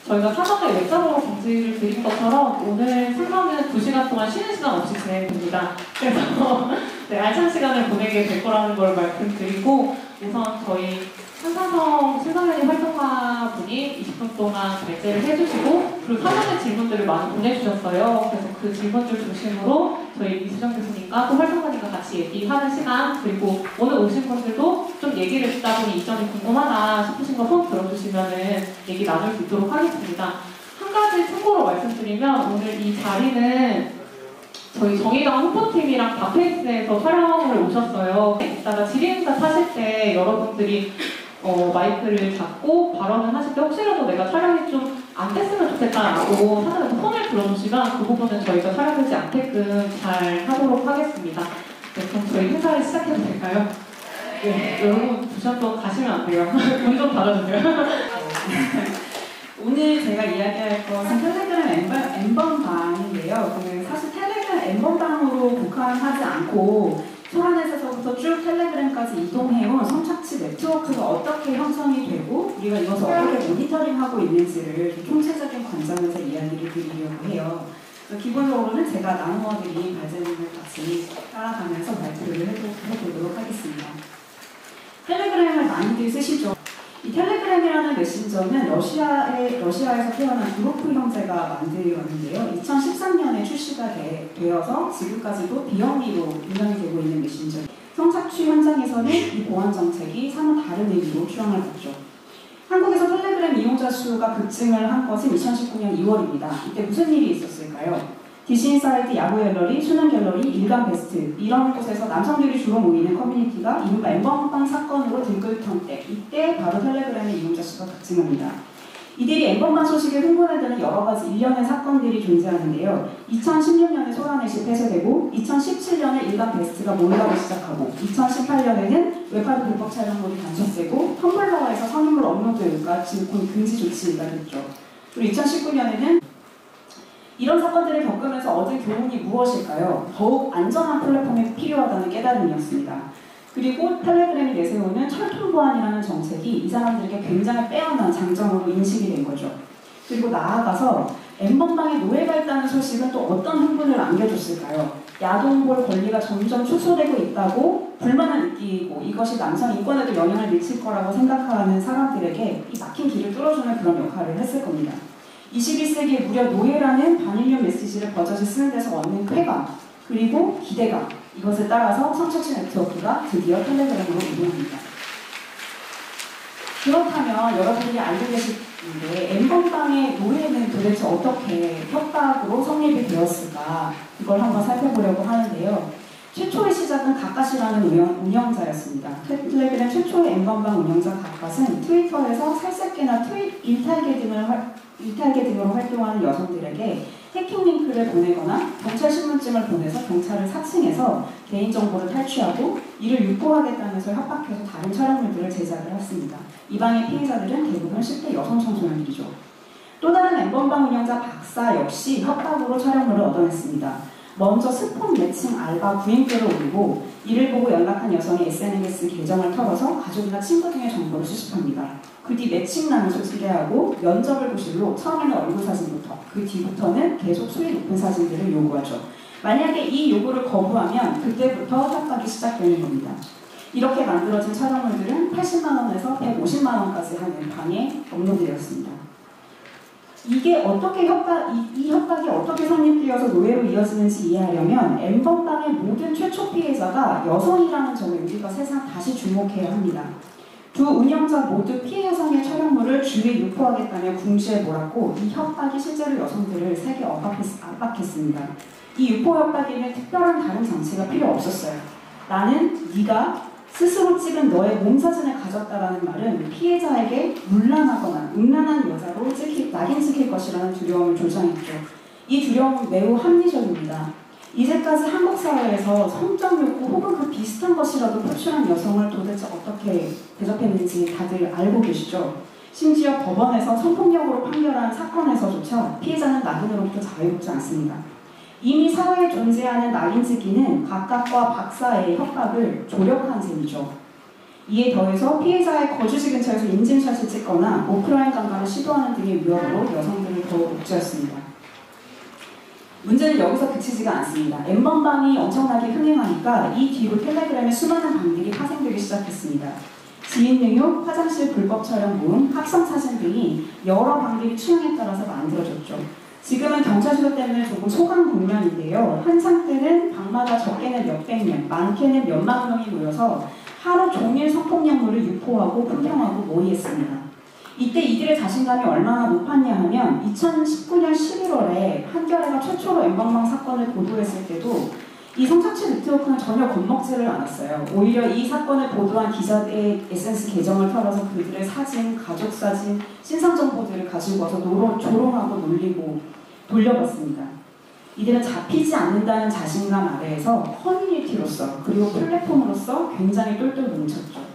저희가 사전에 외적으로 공지를 드린 것처럼 오늘 상담은 2시간 동안 쉬는 시간 없이 진행됩니다. 그래서 네, 알찬 시간을 보내게 될 거라는 걸 말씀드리고 우선 저희 한산성 신성현이 활동가 분이 20분 동안 발제를 해주시고 그리고 사전에 질문들을 많이 보내주셨어요. 그래서 그 질문들 중심으로 저희 이수정 교수님과 또 활동가님과 같이 얘기하는 시간 그리고 오늘 오신 분들도 좀 얘기를 듣다 보니 이 점이 궁금하다 싶으신 거 손 들어주시면은 얘기 나눌 수 있도록 하겠습니다. 한 가지 참고로 말씀드리면 오늘 이 자리는 저희 정의당 홍보팀이랑 다페이스에서 촬영을 오셨어요. 이따가 질의응답 하실 때 여러분들이 마이크를 잡고 발언을 하실 때 혹시라도 내가 촬영이 좀 안 됐으면 좋겠다라고 사전에 손을 들어주시면 그 부분은 저희가 촬영되지 않게끔 잘 하도록 하겠습니다. 네, 그럼 저희 행사를 시작해도 될까요? 네, 여러분 2시간 동안 가시면 안 돼요. 문 좀 닫아주세요. 오늘 제가 이야기할 것은 텔레그램 엠번방인데요. 사실 텔레그램 엠번방으로 국한하지 않고 소라넷에서부터 쭉 텔레그램까지 이동해온 선착취 네트워크가 어떻게 형성이 되고 우리가 이것을 어떻게 모니터링하고 있는지를 총체적인 관점에서 이야기를 드리려고 해요. 기본적으로는 제가 나누어드린 발제문을 같이 따라가면서 발표를 해보도록 하겠습니다. 텔레그램을 많이들 쓰시죠? 이 텔레그램이라는 메신저는 러시아에서 태어난 두로프 형제가 만들었는데요. 2013년에 출시가 되어서 지금까지도 비영리로 운영이 되고 있는 메신저. 성착취 현장에서는 이 보안 정책이 사뭇 다른 의미로 추앙을 받죠. 한국에서 텔레그램 이용자 수가 급증을 한 것은 2019년 2월입니다. 이때 무슨 일이 있었을까요? 디시인사이트, 야구 갤러리, 수능 갤러리, 일간 베스트 이런 곳에서 남성들이 주로 모이는 커뮤니티가 이른바 엠번방 사건으로 등극한 때 이때 바로 텔레그램의 이용자 수가 급증합니다. 이들이 엠번방 소식을 흥분해드는 여러 가지 일련의 사건들이 존재하는데요. 2016년에 소라넷이 폐쇄되고 2017년에 일간 베스트가 몰락을 시작하고 2018년에는 웹하드 불법 촬영물이 단속되고 텀블러에서 성인물 업로드가 금지 조치가 됐죠. 그리고 2019년에는 이런 사건들을 겪으면서 얻은 교훈이 무엇일까요? 더욱 안전한 플랫폼이 필요하다는 깨달음이었습니다. 그리고 텔레그램이 내세우는 철통 보안이라는 정책이 이 사람들에게 굉장히 빼어난 장점으로 인식이 된 거죠. 그리고 나아가서 엠번방에 노예가 있다는 소식은 또 어떤 흥분을 안겨줬을까요? 야동볼 권리가 점점 축소되고 있다고 불만을 느끼고 이것이 남성 인권에도 영향을 미칠 거라고 생각하는 사람들에게 이 막힌 길을 뚫어주는 그런 역할을 했을 겁니다. 21세기에 무려 노예라는 반인류 메시지를 버젓이 쓰는 데서 얻는 쾌감 그리고 기대감 이것을 따라서 성착취 네트워크가 드디어 텔레그램으로 이동합니다. 그렇다면 여러분들이 알고 계시는데 엠번방의 노예는 도대체 어떻게 협박으로 성립이 되었을까 이걸 한번 살펴보려고 하는데요. 최초의 시작은 가까시라는 운영자였습니다. 텔레그램 최초의 엠번방 운영자 가까스는 트위터에서 살색계나 일탈계 등으로 활동하는 여성들에게 해킹 링크를 보내거나 경찰 신문증을 보내서 경찰을 사칭해서 개인정보를 탈취하고 이를 유포하겠다면서 협박해서 다른 촬영물들을 제작을 했습니다. 이 방의 피해자들은 대부분 10대 여성 청소년들이죠. 또 다른 엠번방 운영자 박사 역시 협박으로 촬영물을 얻어냈습니다. 먼저 스폰 매칭 알바 구인글을 올리고 이를 보고 연락한 여성의 SNS 계정을 털어서 가족이나 친구 등의 정보를 수집합니다. 그 뒤 매칭란을 소개하고 면접을 보실로 처음에는 얼굴 사진부터 그 뒤부터는 계속 수위 높은 사진들을 요구하죠. 만약에 이 요구를 거부하면 그때부터 협박이 시작되는 겁니다. 이렇게 만들어진 촬영물들은 80만원에서 150만원까지 하는 방에 업로드되었습니다. 이게 어떻게 이 협박이 어떻게 성립되어서 노예로 이어지는지 이해하려면 엠번방의 모든 최초 피해자가 여성이라는 점에 우리가 세상 다시 주목해야 합니다. 두 운영자 모두 피해 여성의 촬영물을 주위에 유포하겠다며 궁지에 몰았고 이 협박이 실제로 여성들을 세게 압박했습니다. 이 유포 협박에는 특별한 다른 장치가 필요 없었어요. 나는 네가 스스로 찍은 너의 몸사진을 가졌다라는 말은 피해자에게 문란하거나 음란한 여자로 낙인 찍힐 것이라는 두려움을 조장했죠. 이 두려움은 매우 합리적입니다. 이제까지 한국 사회에서 성적 욕구 혹은 그 비슷한 것이라도 표출한 여성을 도대체 어떻게 대접했는지 다들 알고 계시죠? 심지어 법원에서 성폭력으로 판결한 사건에서조차 피해자는 낙인으로부터 자유롭지 않습니다. 이미 사회에 존재하는 낙인찍기는 각각과 박사의 협박을 조력한 셈이죠. 이에 더해서 피해자의 거주지 근처에서 인증샷을 찍거나 오프라인 강간을 시도하는 등의 위협으로 여성들을 더욱 옥죄었습니다. 문제는 여기서 그치지가 않습니다. N번방이 엄청나게 흥행하니까 이 뒤로 텔레그램에 수많은 방들이 파생되기 시작했습니다. 지인 능욕, 화장실 불법 촬영 모음, 합성 사진 등이 여러 방들이 취향에 따라서 만들어졌죠. 지금은 경찰 수사 때문에 조금 소강 국면인데요. 한창 때는 방마다 적게는 몇백 명, 많게는 몇만 명이 모여서 하루 종일 성폭력물을 유포하고 품평하고 모의했습니다. 이때 이들의 자신감이 얼마나 높았냐 하면 2019년 11월에 한겨레가 최초로 N번방 사건을 보도했을 때도 이 성착취 네트워크는 전혀 겁먹지를 않았어요. 오히려 이 사건을 보도한 기자들의 SNS 계정을 털어서 그들의 사진, 가족 사진, 신상 정보들을 가지고 와서 조롱하고 놀리고 돌려봤습니다. 이들은 잡히지 않는다는 자신감 아래에서 커뮤니티로서 그리고 플랫폼으로서 굉장히 똘똘 뭉쳤죠.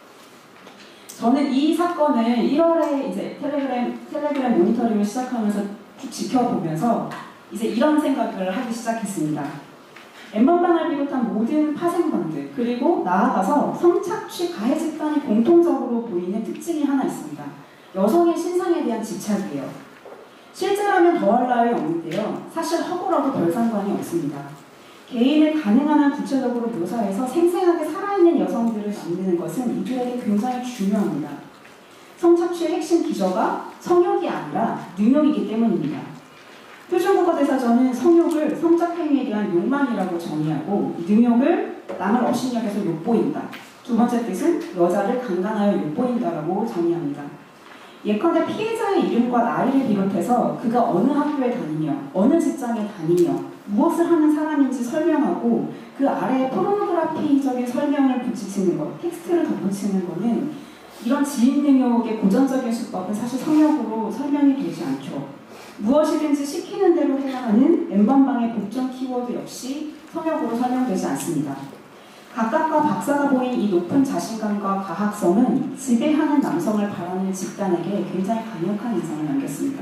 저는 이 사건을 1월에 이제 텔레그램 모니터링을 시작하면서 쭉 지켜보면서 이제 이런 생각을 하기 시작했습니다. N번방을 비롯한 모든 파생방들 그리고 나아가서 성착취 가해 집단이 공통적으로 보이는 특징이 하나 있습니다. 여성의 신상에 대한 집착이에요. 실제라면 더할 나위 없는데요. 사실 허구라도 별 상관이 없습니다. 개인을 가능한 한 구체적으로 묘사해서 생생하게 살아있는 여성들을 만드는 것은 이들에게 굉장히 중요합니다. 성착취의 핵심 기저가 성욕이 아니라 능욕이기 때문입니다. 표준국어대사전은 성욕을 성적 행위에 대한 욕망이라고 정의하고 능욕을 남을 업신여겨서 욕보인다. 두 번째 뜻은 여자를 강간하여 욕보인다라고 정의합니다. 예컨대 피해자의 이름과 나이를 비롯해서 그가 어느 학교에 다니며 어느 직장에 다니며 무엇을 하는 사람인지 설명하고 그 아래에 포르노그라피적인 설명을 붙이는 것, 텍스트를 덧붙이는 것은 이런 지인 능욕의 고전적인 수법은 사실 성역으로 설명이 되지 않죠. 무엇이든지 시키는 대로 해야 하는 N번방의 복종 키워드 역시 성역으로 설명되지 않습니다. 각각과 박사가 보인 이 높은 자신감과 가학성은 지배하는 남성을 바라는 집단에게 굉장히 강력한 인상을 남겼습니다.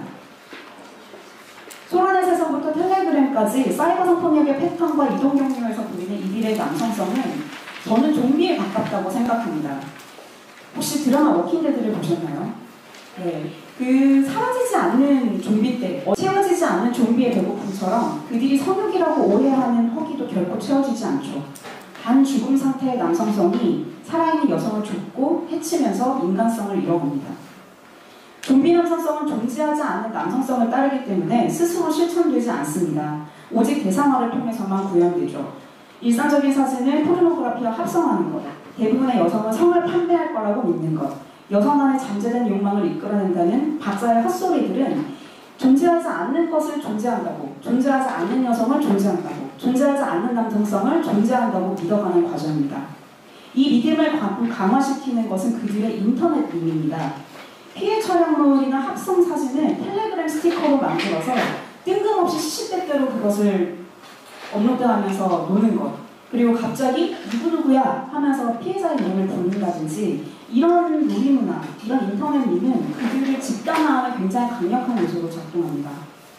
소라넷에서부터 텔레그램까지 사이버 성폭력의 패턴과 이동 경로에서 보이는 이들의 남성성은 저는 좀비에 가깝다고 생각합니다. 혹시 드라마 워킹데드를 보셨나요? 네, 그 사라지지 않는 좀비 때 채워지지 않는 좀비의 배고픔처럼 그들이 성욕이라고 오해하는 허기도 결코 채워지지 않죠. 반죽음 상태의 남성성이 살아있는 여성을 좁고 해치면서 인간성을 잃어갑니다. 좀비 남성성은 존재하지 않는 남성성을 따르기 때문에 스스로 실천되지 않습니다. 오직 대상화를 통해서만 구현되죠. 일상적인 사진을 포르노그라피와 합성하는 것, 대부분의 여성은 성을 판매할 거라고 믿는 것, 여성 안에 잠재된 욕망을 이끌어낸다는 박사의 헛소리들은 존재하지 않는 것을 존재한다고, 존재하지 않는 여성을 존재한다고, 존재하지 않는 남성성을 존재한다고 믿어가는 과정입니다. 이 믿음을 강화시키는 것은 그들의 인터넷 밈입니다. 피해 촬영물이나 합성 사진을 텔레그램 스티커로 만들어서 뜬금없이 시시때때로 그것을 업로드하면서 노는 것, 그리고 갑자기 누구누구야 하면서 피해자의 이름을 부른다든지 이런 놀이문화, 이런 인터넷 밈은 그들을 집단화하는 굉장히 강력한 요소로 작동합니다.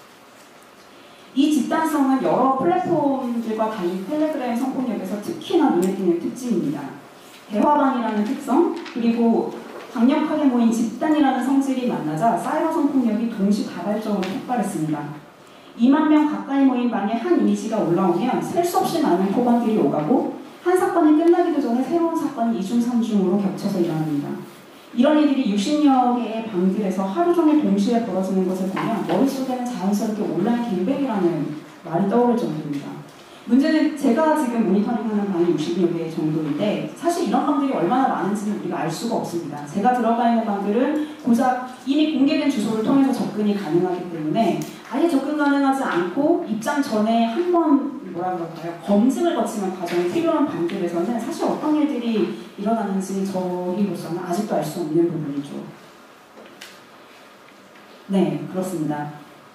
이 집단성은 여러 플랫폼들과 달리 텔레그램 성폭력에서 특히나 눈에 띄는 특징입니다. 대화방이라는 특성, 그리고 강력하게 모인 집단이라는 성질이 만나자 사이버 성폭력이 동시다발적으로 폭발했습니다. 2만 명 가까이 모인 방에 한 이미지가 올라오면 셀 수 없이 많은 포관들이 오가고 한 사건이 끝나기도 전에 새로운 사건이 2중, 3중으로 겹쳐서 일어납니다. 이런 일들이 60여 개의 방들에서 하루 종일 동시에 벌어지는 것을 보면 머릿속에는 자연스럽게 온라인 갱백이라는 말이 떠오를 정도입니다. 문제는 제가 지금 모니터링하는 방이 60여 개 정도인데 사실 이런 방들이 얼마나 많은지는 우리가 알 수가 없습니다. 제가 들어가 있는 방들은 고작 이미 공개된 주소를 통해서 접근이 가능하기 때문에 아예 접근 가능하지 않고 입장 전에 한번 검증을 거치는 과정이 필요한 방들에서는 사실 어떤 일들이 일어나는지 저희로서는 아직도 알 수 없는 부분이죠. 네, 그렇습니다.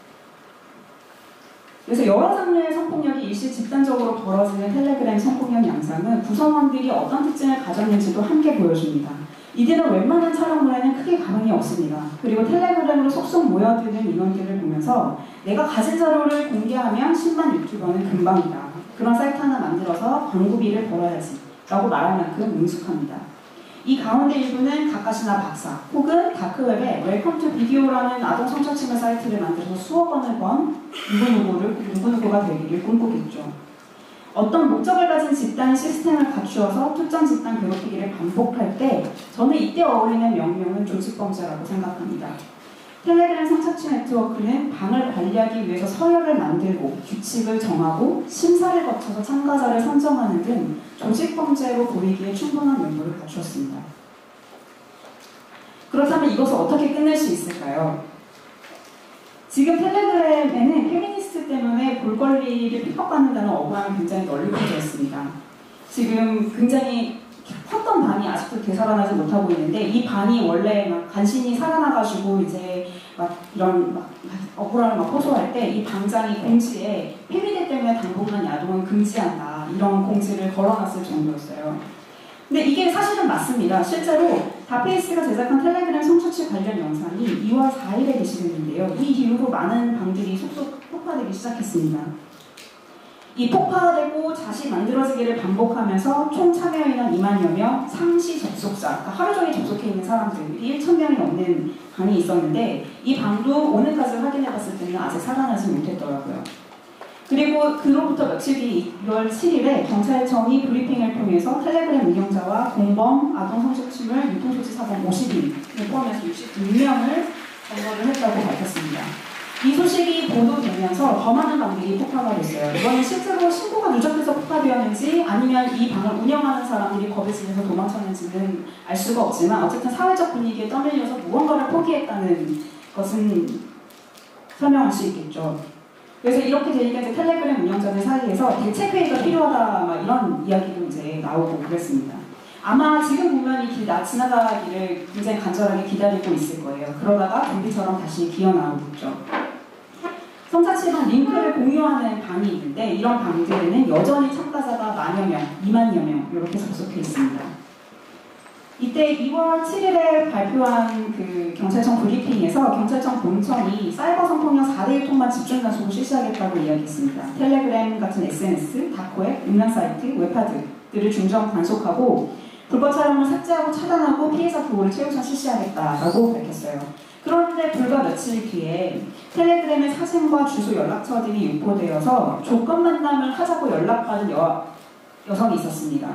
그래서 여러 장르의 성폭력이 일시 집단적으로 벌어지는 텔레그램 성폭력 양상은 구성원들이 어떤 특징을 가졌는지도 함께 보여줍니다. 이들은 웬만한 촬영물에는 크게 감흥이 없습니다. 그리고 텔레그램으로 속속 모여드는 인원들을 보면서 내가 가진 자료를 공개하면 10만 유튜버는 금방이다. 그런 사이트 하나 만들어서 광고비를 벌어야지 라고 말할 만큼 능숙합니다. 이 가운데 일부는 가까시나 박사 혹은 다크웹에 웰컴 투 비디오라는 아동 성착취물 사이트를 만들어서 수억 원을 번 누구누구가 되기를 꿈꾸겠죠. 어떤 목적을 가진 집단이 시스템을 갖추어서 특정 집단 괴롭히기를 반복할 때 저는 이때 어울리는 명령은 조직범죄라고 생각합니다. 텔레그램 성착취 네트워크는 방을 관리하기 위해서 서열을 만들고 규칙을 정하고 심사를 거쳐서 참가자를 선정하는 등 조직범죄로 보이기에 충분한 면모를 갖추었습니다. 그렇다면 이것을 어떻게 끝낼 수 있을까요? 지금 텔레그램에는 페미니스트 때문에 볼거리를 핍박받는다는 억울함이 굉장히 널리 퍼져 있습니다. 지금 굉장히 컸던 반이 아직도 되살아나지 못하고 있는데 이 반이 원래 막 간신히 살아나가지고 이제 막 이런 막 억울함을 막 호소할 때 이 방장이 공지에 페미대 때문에 당분간 야동은 금지한다 이런 공지를 걸어놨을 정도였어요. 근데 이게 사실은 맞습니다. 실제로 다페이스가 제작한 텔레그램 성착취 관련 영상이 2월 4일에 게시됐는데요. 이 이후로 많은 방들이 속속 폭파되기 시작했습니다. 이 폭파되고 다시 만들어지기를 반복하면서 총 참여 인원 2만여 명, 상시 접속자, 그러니까 하루 종일 접속해 있는 사람들이 1,000명이 넘는 방이 있었는데 이 방도 오늘까지 확인해봤을 때는 아직 살아나지 못했더라고요. 그리고 그로부터 며칠 뒤 2월 7일에 경찰청이 브리핑을 통해서 텔레그램 운영자와 공범, 아동 성착취물, 유통소지 사범 50인을 포함해서 66명을 검거를 했다고 밝혔습니다. 이 소식이 보도되면서 더 많은 방들이 폭파가 됐어요. 이거는 실제로 신고가 누적돼서 폭파되었는지 아니면 이 방을 운영하는 사람들이 겁에 질려서 도망쳤는지는 알 수가 없지만 어쨌든 사회적 분위기에 떠밀려서 무언가를 포기했다는 것은 설명할 수 있겠죠. 그래서 이렇게 되니까 이제 텔레그램 운영자들 사이에서 대책회의가 필요하다 막 이런 이야기도 이제 나오고 그랬습니다. 아마 지금 보면 이 지나가기를 굉장히 간절하게 기다리고 있을 거예요. 그러다가 좀비처럼 다시 기어나오겠죠. 성착취방 링크를 공유하는 방이 있는데 이런 방들에는 여전히 참가자가 만여 명, 2만여 명 이렇게 접속해 있습니다. 이때 2월 7일에 발표한 그 경찰청 브리핑에서 경찰청 본청이 사이버 성폭력 4대1 통만 집중 단속을 실시하겠다고 이야기했습니다. 텔레그램 같은 SNS, 다크웹, 음란 사이트, 웹하드들을 중점 단속하고 불법 촬영을 삭제하고 차단하고 피해자 보호를 최우선 실시하겠다라고 밝혔어요. 그런데 불과 며칠 뒤에 텔레그램의 사진과 주소 연락처 등이 유포되어서 조건 만남을 하자고 연락받은 여성이 있었습니다.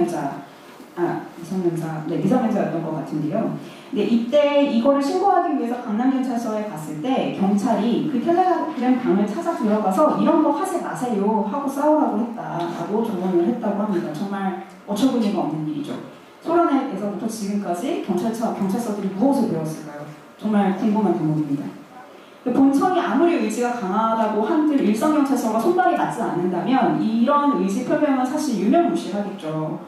미성년자였던 것 같은데요. 근데 이때 이거를 신고하기 위해서 강남경찰서에 갔을 때 경찰이 그 텔레그램 방을 찾아 들어가서 이런 거 하지 마세요 하고 싸우라고 했다라고 조언을 했다고 합니다. 정말 어처구니가 없는 일이죠. 소련에서부터 지금까지 경찰서들이 무엇을 배웠을까요? 정말 궁금한 대목입니다. 본청이 아무리 의지가 강하다고 한들 일선경찰서가 손발이 맞지 않는다면 이런 의지 표명은 사실 유명무실하겠죠.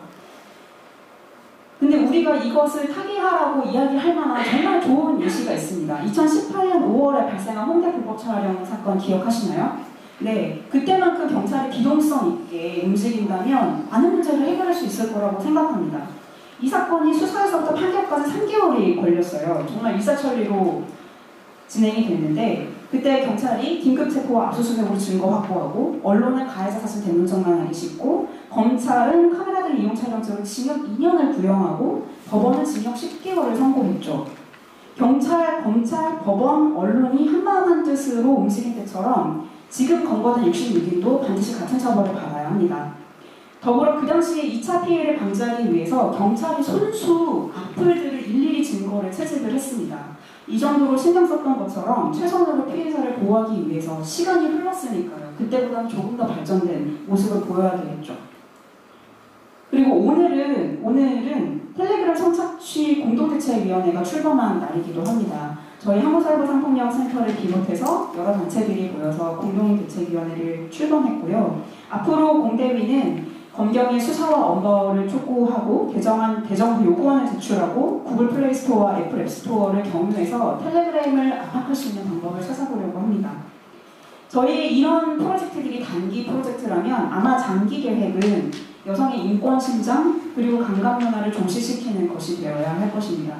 근데 우리가 이것을 타개하라고 이야기할 만한 정말 좋은 예시가 있습니다. 2018년 5월에 발생한 홍대 불법 촬영 사건 기억하시나요? 네, 그때만큼 경찰이 기동성 있게 움직인다면 많은 문제를 해결할 수 있을 거라고 생각합니다. 이 사건이 수사에서부터 판결까지 3개월이 걸렸어요. 정말 일사천리로 진행이 됐는데 그때 경찰이 긴급체포와 압수수색으로 증거 확보하고 언론은 가해자 사실 대문짝만 하기 싣고 검찰은 카메라들 이용 촬영죄로 징역 2년을 구형하고 법원은 징역 10개월을 선고했죠. 경찰, 검찰, 법원, 언론이 한마음 한뜻으로 움직인 때처럼 지금 검거된 66인도 반드시 같은 처벌을 받아야 합니다. 더불어 그 당시에 2차 피해를 방지하기 위해서 경찰이 손수 악플들을 일일이 증거를 채집을 했습니다. 이 정도로 신경 썼던 것처럼 최선으로 피해자를 보호하기 위해서 시간이 흘렀으니까요. 그때보다는 조금 더 발전된 모습을 보여야 되겠죠. 그리고 오늘은 텔레그램 성착취 공동대책위원회가 출범한 날이기도 합니다. 저희 한국사이버상폭력센터를 비롯해서 여러 단체들이 모여서 공동대책위원회를 출범했고요. 앞으로 공대위는 검경의 수사와 엄벌을 촉구하고 대정부 요구안을 제출하고 구글 플레이 스토어와 애플 앱 스토어를 경유해서 텔레그램을 압박할 수 있는 방법을 찾아보려고 합니다. 저희의 이런 프로젝트들이 단기 프로젝트라면 아마 장기 계획은 여성의 인권 신장 그리고 감각 문화를 종식시키는 것이 되어야 할 것입니다.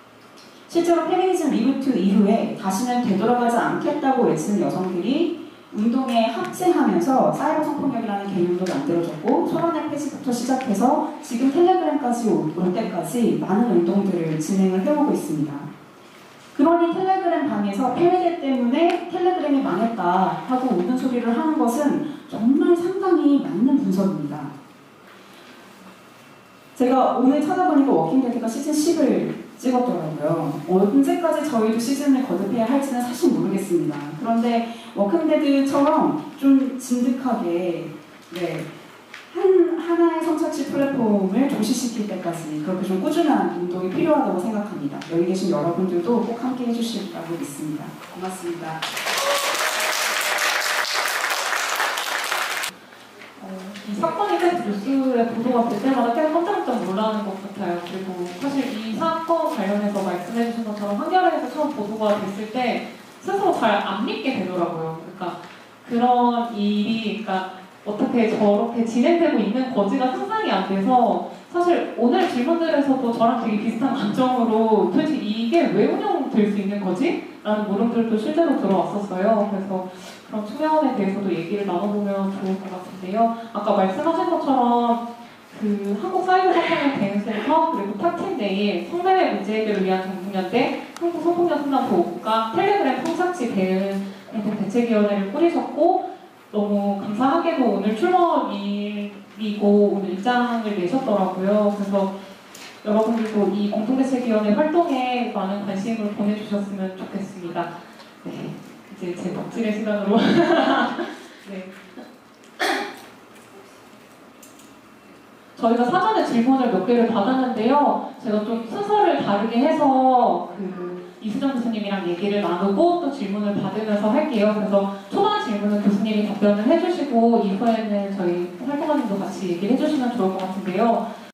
실제로 페미니즘 리부트 이후에 다시는 되돌아가지 않겠다고 외치는 여성들이 운동에 합체하면서 사이버 성폭력이라는 개념도 만들어졌고 소란의 폐지부터 시작해서 지금 텔레그램까지 올 때까지 많은 운동들을 진행을 해오고 있습니다. 그러니 텔레그램 방에서 폐쇄 때문에 텔레그램이 망했다 하고 우는 소리를 하는 것은 정말 상당히 맞는 분석입니다. 제가 오늘 찾아보니까 워킹데드가 시즌 10을 찍었더라고요. 언제까지 저희도 시즌을 거듭해야 할지는 사실 모르겠습니다. 그런데 워킹데드처럼 좀 진득하게 하나의 성착취 플랫폼을 조시시킬 때까지 그렇게 좀 꾸준한 운동이 필요하다고 생각합니다. 여기 계신 여러분들도 꼭 함께 해주시라고 믿습니다. 고맙습니다. 이 사건이 계속 뉴스에 보도가 될 때마다 계속 깜짝깜짝 놀라는 것 같아요. 그리고 사실 이 사건 관련해서 말씀해주신 것처럼 한겨레에서 처음 보도가 됐을 때 스스로 잘 안 믿게 되더라고요. 그러니까 그런 일이, 그러니까 어떻게 저렇게 진행되고 있는 거지가 상상이 안 돼서 사실 오늘 질문들에서도 저랑 되게 비슷한 관점으로 도대체 이게 왜 운영될 수 있는 거지? 라는 물음들도 실제로 들어왔었어요. 그래서 그런 측면에 대해서도 얘기를 나눠보면 좋을 것 같은데요. 아까 말씀하신 것처럼 그 한국사이버성폭력 대응센터 그리고 탁틴데이 성매매 문제 해결을 위한 정부연대 한국성폭력상담보호국가 텔레그램 성착취 대응 공동 대책위원회를 꾸리셨고 너무 감사하게도 오늘 출범이고 오늘 입장을 내셨더라고요. 그래서 여러분들도 이 공동대책위원회 활동에 많은 관심을 보내주셨으면 좋겠습니다. 네, 이제 제 덕질의 시간으로 네. 저희가 사전에 질문을 몇 개를 받았는데요. 제가 좀 순서를 다르게 해서 이수정 교수님이랑 얘기를 나누고 또 질문을 받으면서 할게요. 그래서 초반 질문은 교수님이 답변을 해주시고 이후에는 저희 활동가님도 같이 얘기를 해주시면 좋을 것 같은데요.